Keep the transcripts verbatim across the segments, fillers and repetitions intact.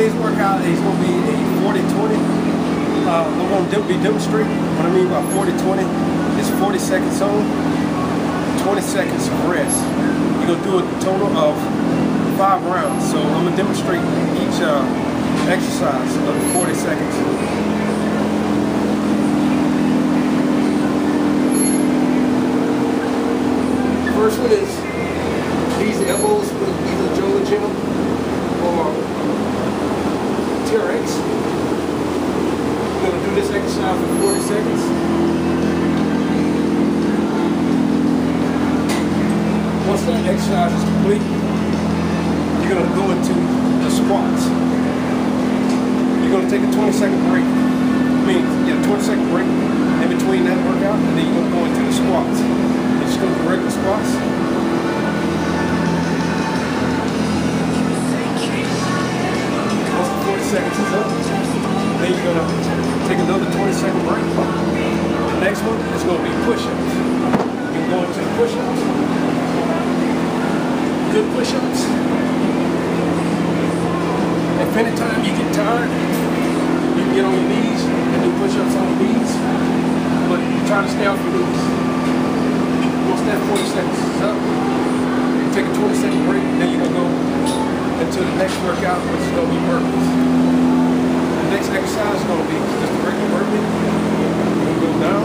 Today's workout is going to be a forty twenty. Uh, we're going to be demonstrating what I mean by forty twenty. It's forty seconds on, twenty seconds of rest. You're going to do a total of five rounds. So I'm going to demonstrate each uh, exercise of forty seconds. First one is these elbows with either Joe Gym or T R X. We're going to do this exercise for forty seconds. Once that exercise is complete, you're going to go into the squats. You're going to take a twenty second break. I mean, yeah, twenty second break in between that workout, and then you're going to go into the squats. You're just going to do regular squats. Seconds is up. Then you're going to take another twenty second break. The next one is going to be push-ups. You can go into the push-ups. Good push-ups. If any time you get tired, you can get on your knees and do push-ups on your knees. But try to stay off your knees. Once that forty seconds is up, you take a twenty second break, then you're going to go into the next workout, which is going to be burpees. The next exercise is going to be just a regular burpee. We'll go down.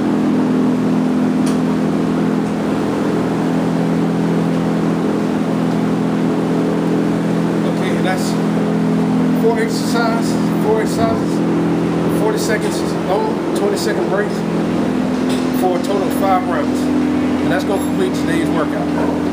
Okay, and that's four exercises, four exercises, forty seconds on, twenty second break for a total of five rounds. And that's going to complete today's workout.